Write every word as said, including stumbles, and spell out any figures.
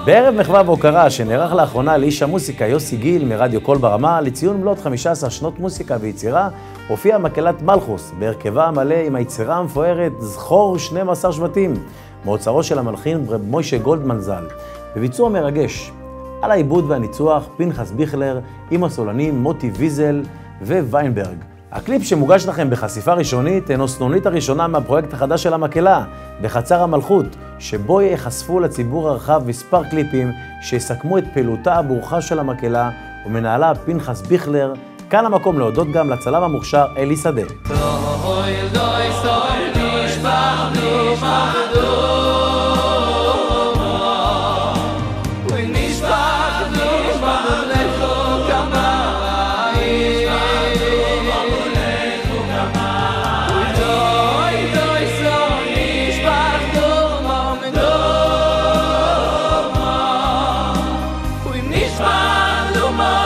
בערב מחווה והוקרה שנערך לאחרונה לאיש המוסיקה יוסי גיל מרדיו קול ברמה לציון מלאת חמש עשרה שנות מוסיקה ויצירה, הופיעה מקהלת מלכוס בהרכבה המלא עם היצירה המפוארת זכור שנים עשר שבטים, מאוצרו של המלחין רב מוישה גולדמן ז"ל, בביצוע מרגש. על העיבוד והניצוח פנחס ביכלר עם הסולנים מוטי ויזל וויינברג. הקליפ שמוגש לכם בחשיפה ראשונית הינו סנונית הראשונה מהפרויקט החדש של המקהלה, בחצר המלכות, שבו ייחשפו לציבור הרחב מספר קליפים שיסכמו את פעילותה הברוכה של המקהלה ומנהלה פנחס ביכלר. כאן המקום להודות גם לצלם המוכשר אלי שדה. Nishma Luma